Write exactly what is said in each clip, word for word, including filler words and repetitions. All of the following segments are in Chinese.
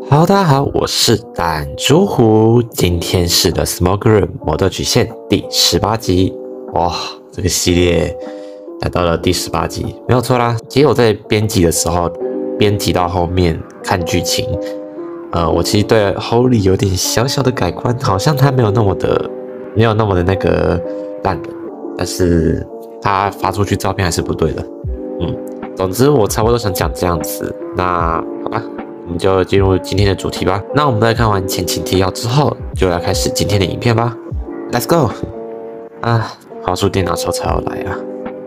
Hello，大家好，我是弹珠湖，今天是 The Smoke Room 魔斗曲线第十八集。哇，这个系列来到了第十八集，没有错啦。其实我在编辑的时候，编辑到后面看剧情，呃，我其实对 Holy 有点小小的改观，好像他没有那么的，没有那么的那个烂的，但是他发出去照片还是不对的。嗯，总之我差不多想讲这样子，那好吧。我们就进入今天的主题吧。那我们在看完前情提要之后，就来开始今天的影片吧。Let's go！ 啊，滑鼠电脑抽才要来啊。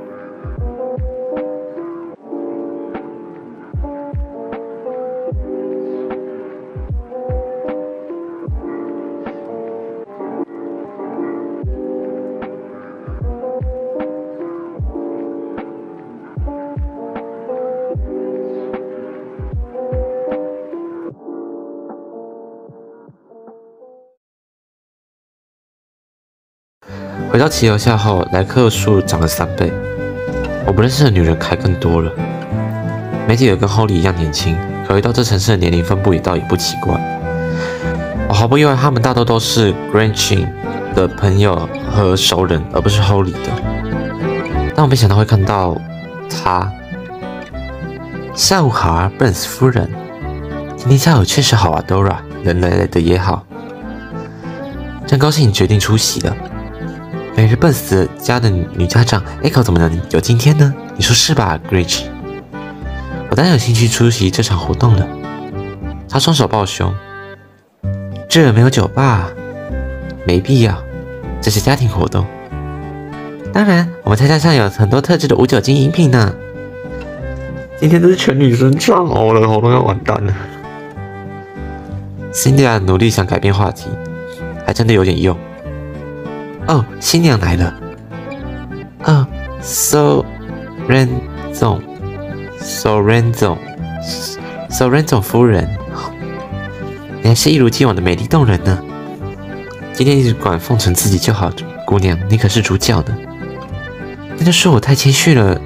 回到骑楼下后，莱克数涨了三倍。我不认识的女人还更多了。媒体也跟 Holy 一样年轻，考虑到这城市的年龄分布也倒也不奇怪。我毫不意外，他们大多都是 Gretchen 的朋友和熟人，而不是 Holy 的。但我没想到会看到他。下午好啊 ，Burns 夫人。今天下午确实好啊 ，Dora， 人来了的也好。真高兴你决定出席了。每日 Burns 家的女家长 Echo 怎么能有今天呢？你说是吧 ，Gretchen？ 我当然有兴趣出席这场活动了。他双手抱胸。这没有酒吧，没必要，这是家庭活动。当然，我们菜单上有很多特制的无酒精饮品呢。今天都是全女生唱哦，我的喉咙要完蛋了。Cynthia 努力想改变话题，还真的有点用。哦，新娘来了。哦 ，Sorenzo，Sorenzo，Sorenzo 夫人，你还是一如既往的美丽动人呢。今天只管奉承自己就好，姑娘，你可是主角呢。那就说我太谦虚了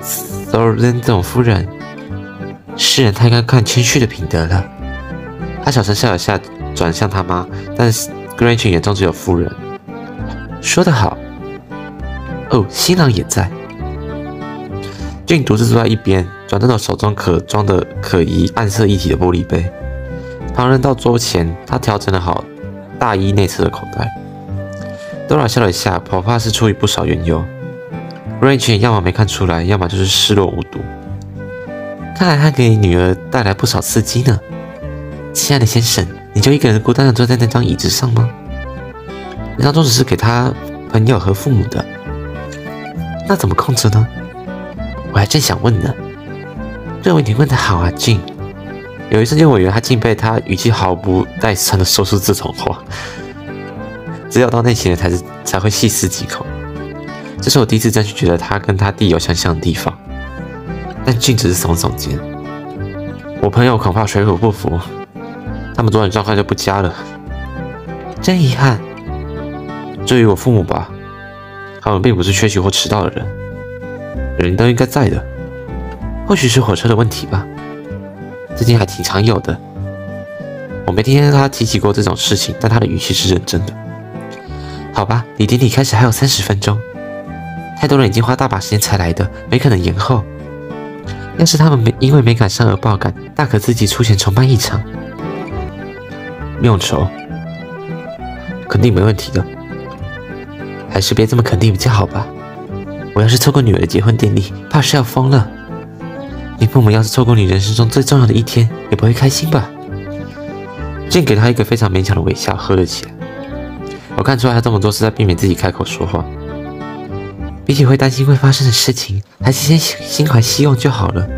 ，Sorenzo 夫人。世人太该看谦虚的品德了。他小声笑了下，转向他妈，但是 Gretchen 眼中只有夫人。说得好。哦，新郎也在。俊独自坐在一边，转动着手中可装的可疑暗色液体的玻璃杯。旁人到桌前，他调整了好大衣内侧的口袋。Dora 笑了一下，头发是出于不少缘由。Gretchen 要么没看出来，要么就是视若无睹。看来他给女儿带来不少刺激呢。亲爱的先生，你就一个人孤单地坐在那张椅子上吗？那张桌子是给他朋友和父母的，那怎么控制呢？我还正想问呢。认为你问得好啊，俊。有一瞬间，我以为他竟被他语气毫不带酸的说出这种话，只有到内情人才是才会细思极恐。这是我第一次真去觉得他跟他弟有相像的地方。但俊只是耸耸肩。我朋友恐怕水土不服，他们昨晚状况就不佳了，真遗憾。至于我父母吧，他们并不是缺席或迟到的人，人都应该在的。或许是火车的问题吧，最近还挺常有的。我没听他提起过这种事情，但他的语气是认真的。好吧，离典礼开始还有三十分钟，太多人已经花大把时间才来的，没可能延后。要是他们没因为没赶上而爆赶，大可自己出钱重办一场。不用愁，肯定没问题的。还是别这么肯定比较好吧。我要是错过女儿的结婚典礼，怕是要疯了。你父母要是错过你人生中最重要的一天，也不会开心吧？Jane给他一个非常勉强的微笑，喝了起来。我看出来他这么做是在避免自己开口说话。比起会担心会发生的事情，还是先心怀希望就好了。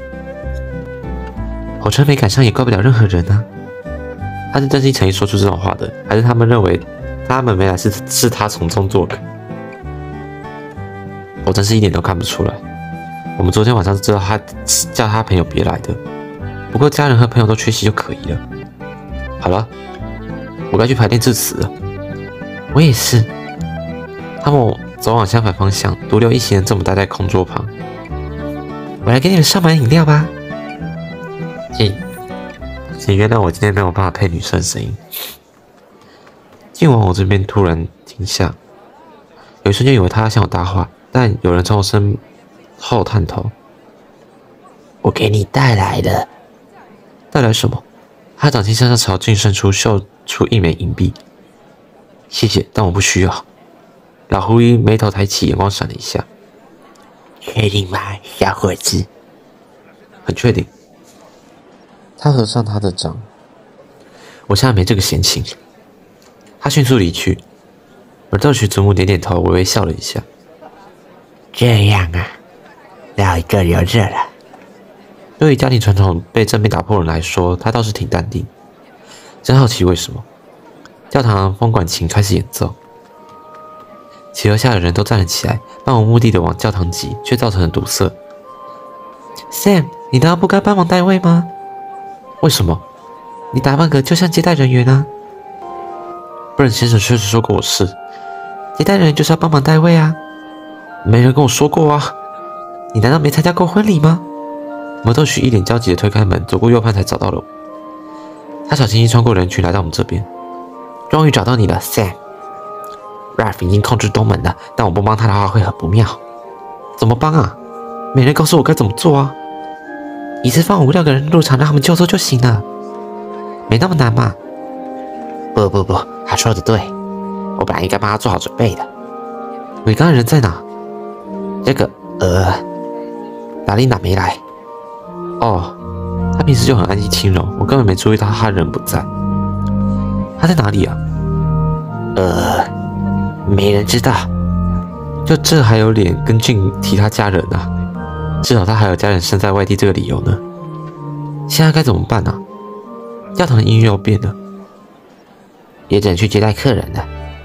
火车没赶上也怪不了任何人啊。他是真心诚意说出这种话的，还是他们认为他们没来是是他从中作梗？我真是一点都看不出来。我们昨天晚上就知道他叫他朋友别来的，不过家人和朋友都缺席就可以了。好了，我该去排练致辞了。我也是。他们走往相反方向，独留一行人这么待在空桌旁。我来给你们上满饮料吧。进请原谅我今天没有办法配女生声音。静往我这边突然停下，有一瞬间以为他要向我搭话，但有人从我身后探头。 我给你带来的。 带来什么？他掌心向上朝静伸出，秀出一枚银币。谢谢，但我不需要。老狐狸眉头抬起，眼光闪了一下。 确定吗，小伙子？ 很确定。他合上他的掌。我现在没这个闲情。他迅速离去，而豆许祖母点点头，微微笑了一下。 这样啊，老一个留着了。 对于家庭传统被正面打破的人来说，他倒是挺淡定。真好奇为什么？教堂风管琴开始演奏，骑楼下的人都站了起来，漫无目的的往教堂挤，却造成了堵塞。Sam， 你难道不该帮忙带位吗？为什么？你打扮个就像接待人员啊。布伦先生确实说过我是接待人员，就是要帮忙带位啊。没人跟我说过啊。你难道没参加过婚礼吗？摩托许一脸焦急地推开门，走过右畔才找到了我。他小心翼翼穿过人群，来到我们这边。终于找到你了 ，Sam。Ralph 已经控制东门了，但我不帮他的话会很不妙。怎么帮啊？没人告诉我该怎么做啊。一次放五六个人入场，让他们就坐就行了，没那么难嘛。 不不不，他说的对，我本来应该帮他做好准备的。 你刚才人在哪？ 这个呃， 达琳娜没来。哦，他平时就很安静轻柔，我根本没注意到他人不在。他在哪里啊？ 呃，没人知道。 就这还有脸跟俊提他家人啊？至少他还有家人身在外地这个理由呢。现在该怎么办啊？教堂的音乐又变了， 也只能去接待客人了。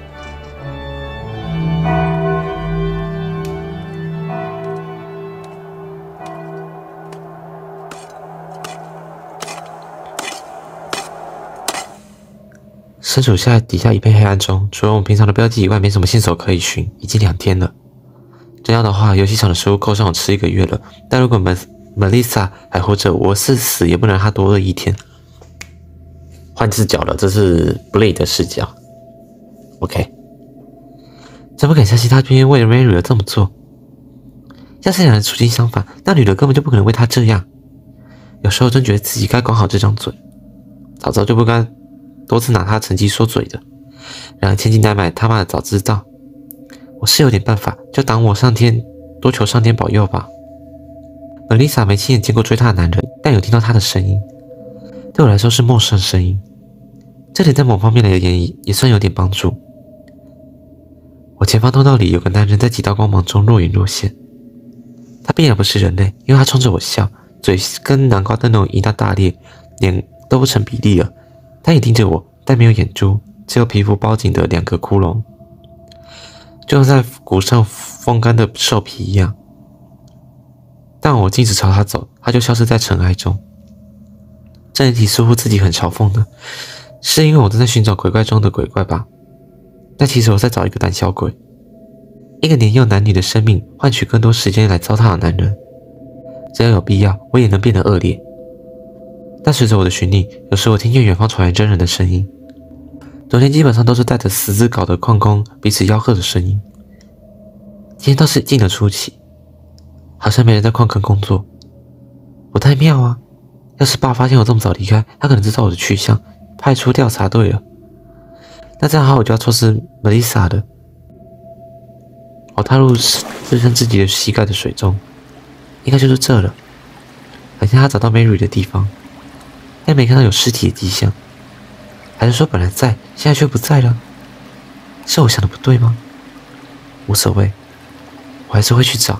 身处下底下一片黑暗中，除了我们平常的标记以外，没什么线索可以寻。已经两天了，这样的话，游戏场的食物够上我吃一个月了。但如果门 Melissa 还活着，我是死也不能让她多饿一天。换视角了，这是 Blade 的视角。OK， 怎么敢相信他偏偏为了 Mary 而这么做？要是两人处境相反，那女的根本就不可能为他这样。有时候真觉得自己该管好这张嘴，早知道就不该多次拿他成绩说嘴的。然而千金难买，他妈的早知道。我是有点办法，就当我上天多求上天保佑吧。Melissa 没亲眼见过追她的男人，但有听到他的声音，对我来说是陌生声音。这点在某方面而言也算有点帮助。我前方通道里有个男人在几道光芒中若隐若现，他必然不是人类，因为他冲着我笑，嘴跟南瓜灯笼一样大裂，脸都不成比例了。他也盯着我，但没有眼珠，只有皮肤包紧的两个窟窿，就像在骨上风干的兽皮一样。但我径直朝他走，他就消失在尘埃中。这人体似乎自己很嘲讽的，是因为我正在寻找鬼怪中的鬼怪吧？但其实我在找一个胆小鬼，一个年幼男女的生命换取更多时间来糟蹋的男人。只要有必要，我也能变得恶劣。但随着我的寻觅，有时我听见远方传来真人的声音。昨天基本上都是带着十字镐的矿工彼此吆喝的声音，今天倒是静得出奇，好像没人在矿坑工作。不太妙啊！要是爸发现我这么早离开，他可能知道我的去向，派出调查队了。那这样好，我就要错失 Melissa 的。我踏入置身自己的膝盖的水中，应该就是这了。很像他找到 Mary 的地方，但没看到有尸体的迹象。还是说本来在，现在却不在了？是我想的不对吗？无所谓，我还是会去找。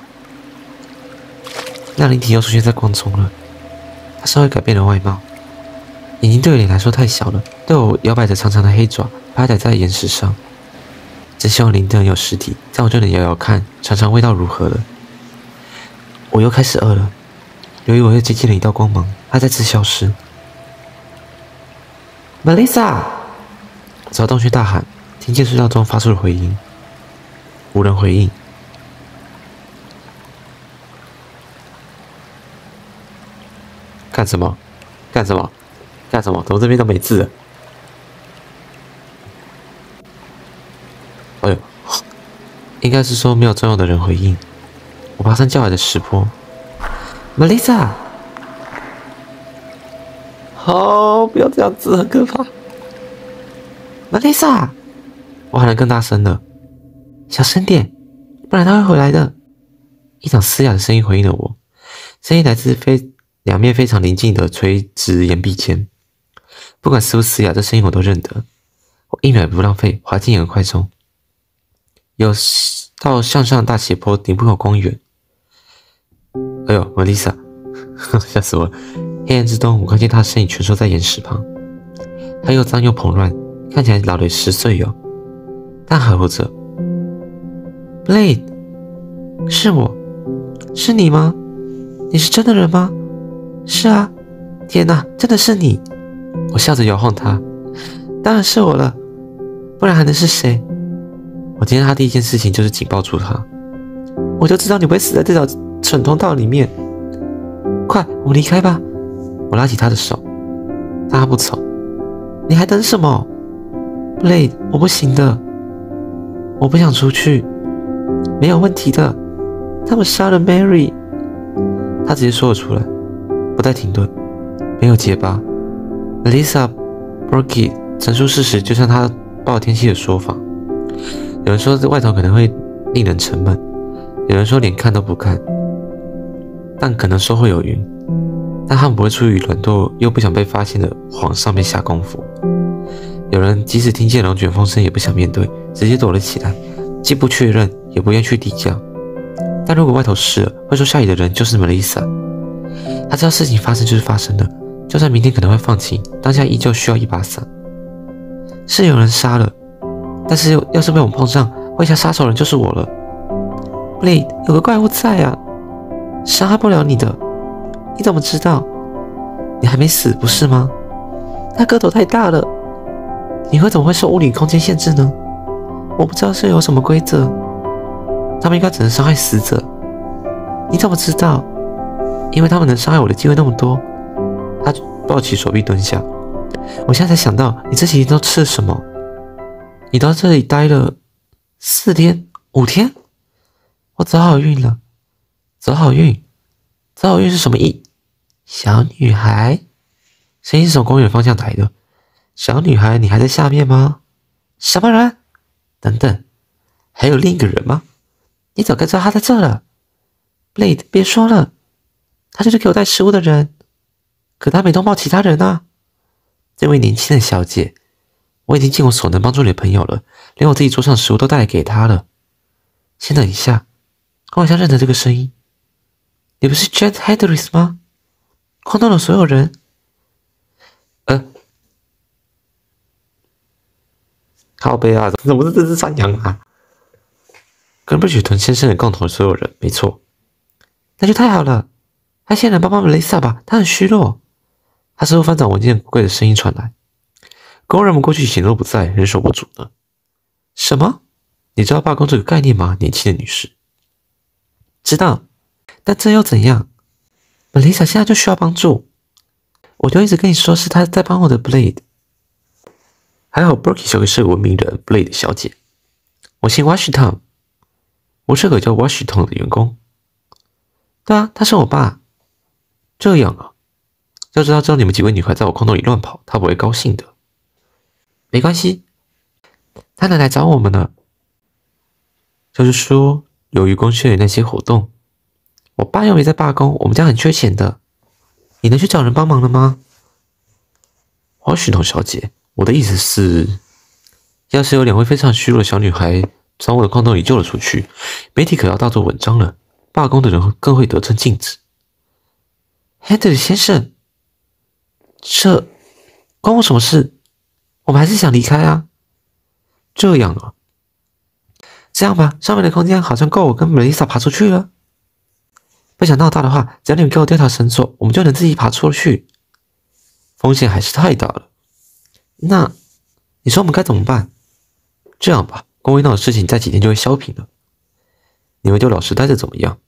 那灵体又出现在光中了，他稍微改变了外貌，眼睛对我脸来说太小了，对我摇摆着长长的黑爪，拍打在岩石上。真希望灵灯有实体，这样我就能摇摇看，尝尝味道如何了。我又开始饿了，由于我又接近了一道光芒，它再次消失。Melissa！ 我朝洞穴大喊，听见隧道中发出了回音，无人回应。干什么？干什么？ 干什么？怎么这边都没字了？哎呦，应该是说没有重要的人回应。我爬上叫来的石坡 ，Melissa， 好，不要这样子，很可怕。Melissa， 我喊得更大声了，小声点，不然他会回来的。一场嘶哑的声音回应了我，声音来自非两面非常临近的垂直岩壁间。不管嘶不嘶哑，这声音我都认得。我一秒也不浪费，滑进岩块中。有到向上大斜坡，顶部有光源。哎呦 ，Melissa， 吓死我了！黑暗之中，我看见她的身影蜷缩在岩石旁，她又脏又蓬乱，看起来老了十岁有，但还活着。Blade， 是我，是你吗？你是真的人吗？是啊，天哪，真的是你！我笑着摇晃她，当然是我了，不然还能是谁？我今天他第一件事情就是警报住他，我就知道你不会死在这条蠢通道里面。快，我们离开吧！我拉起他的手，但他不走。你还等什么 ？Blade， 我不行的，我不想出去，没有问题的。他们杀了 Mary， 他直接说了出来，不带停顿，没有结巴。Melissa Burke 陈述事实，就像他报天气的说法。有人说这外头可能会令人沉闷，有人说连看都不看，但可能说会有云，但他们不会出于懒惰又不想被发现的谎上面下功夫。有人即使听见龙卷风声也不想面对，直接躲了起来，既不确认也不愿去地窖。但如果外头湿了，会说下雨的人就是 Melissa。 他知道事情发生就是发生的，就算明天可能会放晴，当下依旧需要一把伞。是有人杀了，但是要是被我们碰上，会下杀手人就是我了。Blade， 有个怪物在啊，杀不了你的。你怎么知道？你还没死不是吗？他个头太大了，你会怎么会受物理空间限制呢？我不知道是有什么规则，他们应该只能伤害死者。你怎么知道？因为他们能伤害我的机会那么多。他抱起手臂蹲下。我现在才想到，你这几天都吃了什么？你到这里待了四天、五天，我走好运了。走好运，走好运是什么意？小女孩，声音是从公园方向来的。小女孩，你还在下面吗？什么人？等等，还有另一个人吗？你早该知道他在这了。Blade， 别说了，他就是给我带食物的人，可他没通报其他人啊。这位年轻的小姐，我已经尽我所能帮助你的朋友了，连我自己桌上的食物都带来给他了。先等一下，我好像认得这个声音。你不是 Jet Hedris 吗？矿洞的所有人。呃，靠背啊，怎么是这只山羊啊？跟布许屯先生的共同的所有人，没错。那就太好了，派些人帮帮 Melissa 吧，她很虚弱。他似乎翻找文件柜的声音传来，工人们过去显若不在，人手不足呢。什么？你知道罢工这个概念吗，年轻的女士？知道，但这又怎样 ？Melissa 现在就需要帮助，我就一直跟你说是她在帮我的 Blade。还好 Burke 小姐是个文明人 ，Blade 小姐。我姓 Washington， 我是个叫 Washington 的员工。对啊，他是我爸。这样啊。要知道，知道你们几位女孩在我空洞里乱跑，她不会高兴的。没关系，她能来找我们呢。就是说，由于公司的那些活动，我爸又没在罢工，我们家很缺钱的。你能去找人帮忙了吗？华许彤小姐，我的意思是，要是有两位非常虚弱的小女孩从我的空洞里救了出去，媒体可要大做文章了，罢工的人更会得寸进尺。Hedley 先生。这关我什么事？我们还是想离开啊。这样啊，这样吧，上面的空间好像够我跟 Melissa 爬出去了。不想闹大的话，只要你们给我丢条绳索，我们就能自己爬出去。风险还是太大了。那你说我们该怎么办？这样吧，公会闹的事情在几天就会消平了。你们就老实待着怎么样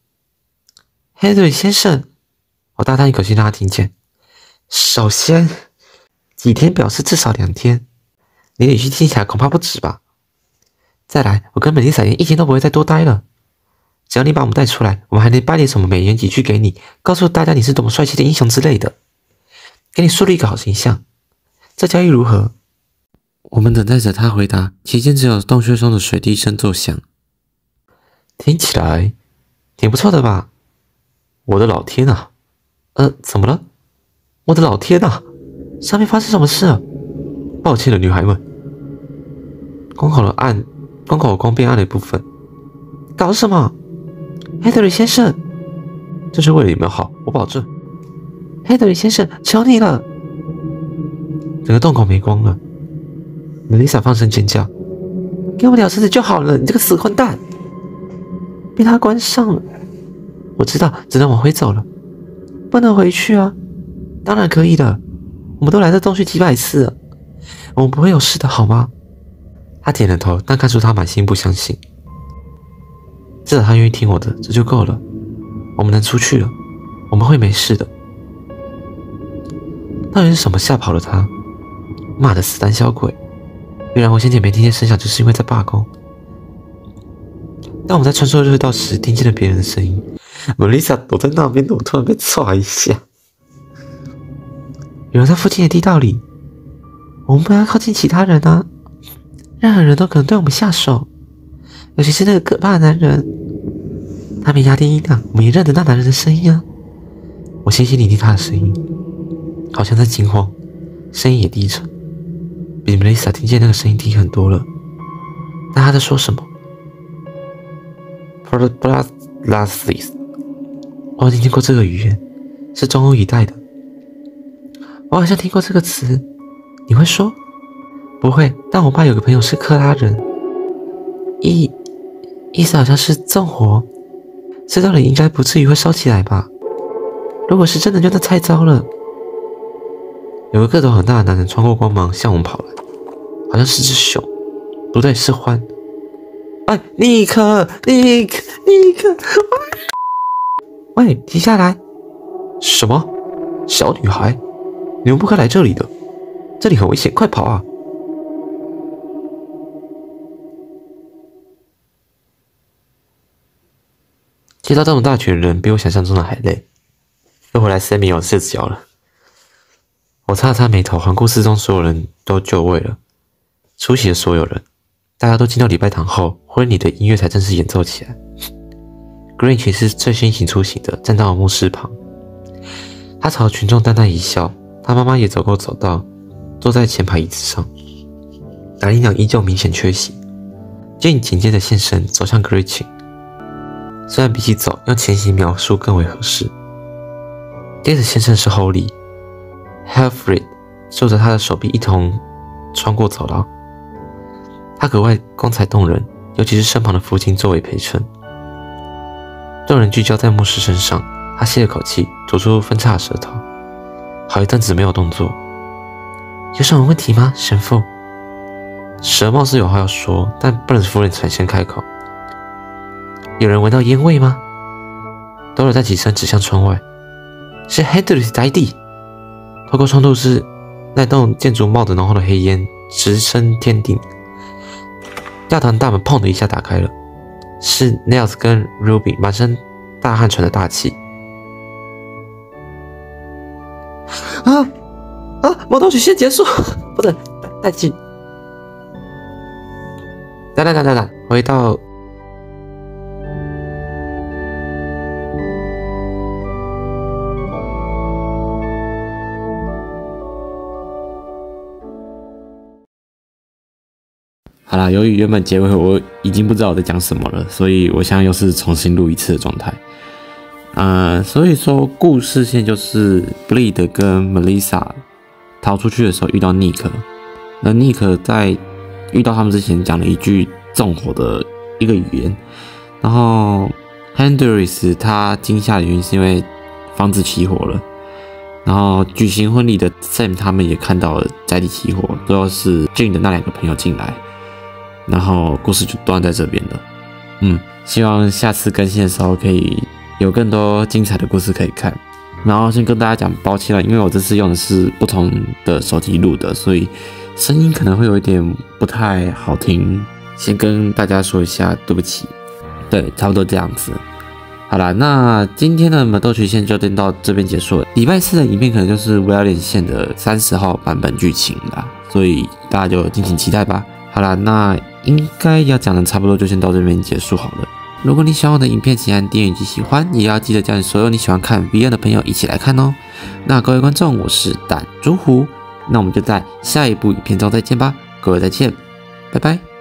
？Hedley 先生，我大叹一口气让他听见。首先， 几天表示至少两天，你的语气听起来恐怕不止吧？再来，我跟美丽莎连一天都不会再多待了。只要你把我们带出来，我们还能掰点什么美言几句给你，告诉大家你是多么帅气的英雄之类的，给你树立一个好形象。这交易如何？我们等待着他回答，期间只有洞穴中的水滴声作响。听起来挺不错的吧？我的老天啊！呃，怎么了？我的老天啊！上面发生什么事了？抱歉了，女孩们。关口的暗，关口光变暗的一部分。搞什么？黑德里先生，这是为了你们好，我保证。黑德里先生，求你了！整个洞口没光了。梅丽莎放声尖叫：“给我点绳子就好了，你这个死混蛋！”被他关上了。我知道，只能往回走了。不能回去啊！当然可以的，我们都来这洞穴几百次了，我们不会有事的，好吗？他点了头，但看出他满心不相信。至少他愿意听我的，这就够了。我们能出去了，我们会没事的。到底是什么吓跑了他？妈的死胆小鬼！原来我先前没听见声响，就是因为在罢工。当我们在穿梭热道时，听见了别人的声音。梅丽莎躲在那边的，我突然被唰一下。有人在附近的地道里，我们不要靠近其他人啊！任何人都可能对我们下手，尤其是那个可怕的男人。他没压低音量，我们也认得那男人的声音啊！我细细聆听他的声音，好像在惊慌，声音也低沉，比梅丽莎听见那个声音低很多了。但他在说什么 ？Problastis， 我已经听过这个语言，是中欧一带的。我好像听过这个词，你会说？不会，但我爸有个朋友是克拉人，意意思好像是纵火，这道理应该不至于会烧起来吧？如果是真的，就那太糟了。有个个头很大的男人穿过光芒向我们跑来，好像是只熊，不对，是獾。哎，尼克，尼克，尼克！喂，停下来！什么？小女孩，你们不该来这里的，这里很危险，快跑啊！接到这么大群人，比我想象中的还累。又回来三米有四只脚了。我擦了擦眉头，环顾四周，所有人都就位了。出席的所有人，大家都进到礼拜堂后，婚礼的音乐才正式演奏起来。Grinch 是最先行出行的，站到了牧师旁。他朝群众淡淡一笑，他妈妈也走过走道，坐在前排椅子上。达利娘依旧明显缺席。Jane 紧接着现身，走向 Grinch。虽然比起走，用前行描述更为合适。接着先生是 Holly。Helfrid 握着他的手臂一同穿过走廊，他格外光彩动人，尤其是身旁的父亲作为陪衬。众人聚焦在牧师身上，他吸了口气，吐出分叉的舌头，好一阵子没有动作。有什么问题吗，神父？蛇貌似有话要说，但布伦夫人才先开口。有人闻到烟味吗？多尔在起身指向窗外，是 Hedrick 在地。透过窗户是那栋建筑冒着浓厚的黑烟，直升天顶。教堂大门砰的一下打开了，是 Niles 跟 Ruby 满身大汗喘着大气。啊啊！魔导曲先结束，不对，带进。等等等等等，回到。好啦，由于原本结尾我已经不知道我在讲什么了，所以我现在又是重新录一次的状态。呃，所以说故事线就是 Bleed 跟 Melissa 逃出去的时候遇到 Nick， 而 Nick 在遇到他们之前讲了一句纵火的一个语言，然后 Hendrix 他惊吓的原因是因为房子起火了，然后举行婚礼的 Sam 他们也看到了宅邸起火，最后是 Jane 的那两个朋友进来。然后故事就断在这边了，嗯，希望下次更新的时候可以有更多精彩的故事可以看。 然后先跟大家讲抱歉了，因为我这次用的是不同的手机录的，所以声音可能会有一点不太好听，先跟大家说一下，对不起。对，差不多这样子。好啦，那今天的魔斗曲线就先到这边结束了。礼拜四的影片可能就是无聊连线的三十号版本剧情啦，所以大家就敬请期待吧。好啦，那应该要讲的差不多就先到这边结束好了。如果你喜欢我的影片，请按订阅以及喜欢，也要记得叫你所有你喜欢看 V R 的朋友一起来看哦。那各位观众，我是弹珠湖，那我们就在下一部影片中再见吧，各位再见，拜拜。